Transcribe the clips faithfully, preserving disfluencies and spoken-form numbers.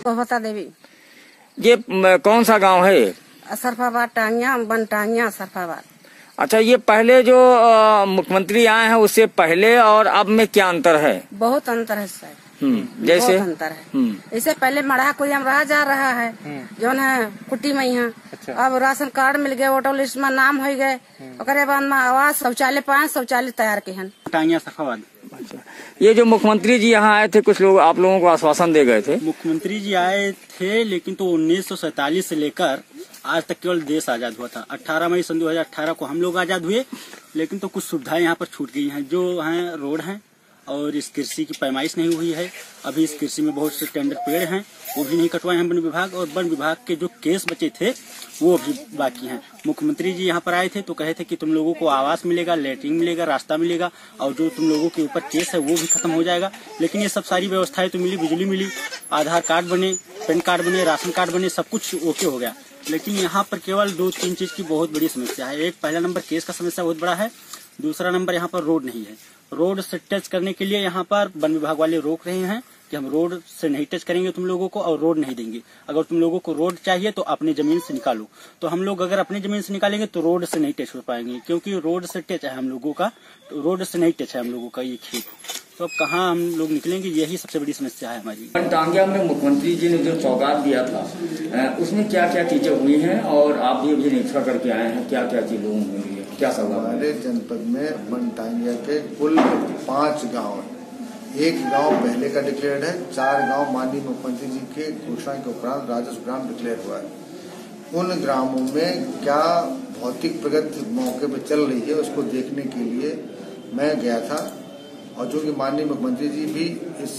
बता देवी। ये कौन सा गांव है? सरफाबाद टांगिया बनटांगिया सरफाबाद। अच्छा, ये पहले जो आ, मुख्यमंत्री आए हैं उससे पहले और अब में क्या अंतर है? बहुत अंतर है सर। हम्म जैसे बहुत अंतर है। इससे पहले मड़ा कोई हम रहा जा रहा है जो है कुटी में यहाँ। अच्छा। अब राशन कार्ड मिल गए, वोटर लिस्ट में नाम हो गए, ओकरे बाद में आवास शौचालय पांच शौचालय तैयार के हैं टांगिया सरफाबाद। अच्छा, ये जो मुख्यमंत्री जी यहाँ आए थे, कुछ लोग आप लोगों को आश्वासन दे गए थे। मुख्यमंत्री जी आए थे, लेकिन तो उन्नीस सौ सैतालीस से लेकर आज तक केवल देश आजाद हुआ था। अठारह मई सन दो हजार अठारह को हम लोग आजाद हुए, लेकिन तो कुछ सुविधाएं यहाँ पर छूट गई हैं, जो हैं रोड हैं और इस कृषि की पैमाइश नहीं हुई है। अभी इस कृषि में बहुत से टेंडर पेड़ हैं, वो भी नहीं कटवाए हैं वन विभाग, और वन विभाग के जो केस बचे थे वो भी बाकी हैं। मुख्यमंत्री जी यहाँ पर आए थे तो कहे थे कि तुम लोगों को आवास मिलेगा, लैट्रिन मिलेगा, रास्ता मिलेगा, और जो तुम लोगों के ऊपर केस है वो भी खत्म हो जाएगा। लेकिन ये सब सारी व्यवस्थाएं तो मिली, बिजली मिली, आधार कार्ड बने, पैन कार्ड बने, राशन कार्ड बने, सब कुछ ओके हो गया। लेकिन यहाँ पर केवल दो तीन चीज की बहुत बड़ी समस्या है। एक, पहला नंबर केस का समस्या बहुत बड़ा है। दूसरा नंबर, यहाँ पर रोड नहीं है। रोड से टच करने के लिए यहाँ पर वन विभाग वाले रोक रहे हैं कि हम रोड से नहीं टच करेंगे तुम लोगों को, और रोड नहीं देंगे। अगर तुम लोगों को रोड चाहिए तो अपनी जमीन से निकालो। तो हम लोग अगर अपनी जमीन से निकालेंगे तो रोड से नहीं टच हो पाएंगे, क्योंकि रोड से टच है हम लोगों का, तो रोड से नहीं टच है हम लोगों का ये खेत। तो अब कहाँ हम लोग निकलेंगे, यही सबसे बड़ी समस्या है हमारी। टांगिया में मुख्यमंत्री जी ने जो सौगात दिया था उसमें क्या क्या चीजें हुई हैं, और आप भी अभी निरीक्षण करके आए हैं, क्या क्या चीजें हुई है, क्या सौगात? हमारे जनपद में बनटांगिया के कुल पांच गांव हैं। एक गांव पहले का डिक्लेयर्ड है, चार गांव माननीय मुख्यमंत्री जी के घोषणा के उपरांत राजस्व ग्राम डिक्लेयर हुआ है। उन ग्रामों में क्या भौतिक प्रगति मौके पर चल रही है उसको देखने के लिए मैं गया था, और जो कि माननीय मुख्यमंत्री जी भी इस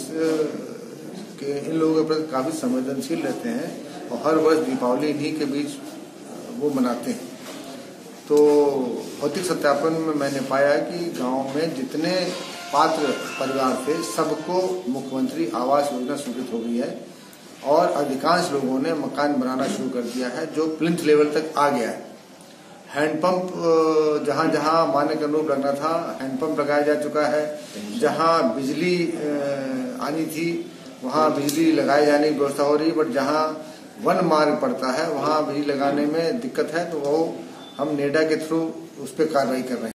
के इन लोगों के प्रति काफी संवेदनशील रहते हैं, और हर वर्ष दीपावली इन्हीं के बीच वो मनाते हैं। तो भौतिक सत्यापन में मैंने पाया कि गांव में जितने पात्र परिवार थे सबको मुख्यमंत्री आवास योजना स्वीकृत हो गई है, और अधिकांश लोगों ने मकान बनाना शुरू कर दिया है, जो प्लिंथ लेवल तक आ गया है। हैंडपंप जहां जहां मान्य के अनुरूप लगना था, हैंडपंप लगाया जा चुका है। जहां बिजली आनी थी वहां बिजली लगाए जाने की व्यवस्था हो रही है, बट जहां वन मार्ग पड़ता है वहां बिजली लगाने में दिक्कत है, तो वो हम नेडा के थ्रू उस पर कार्रवाई कर रहे हैं।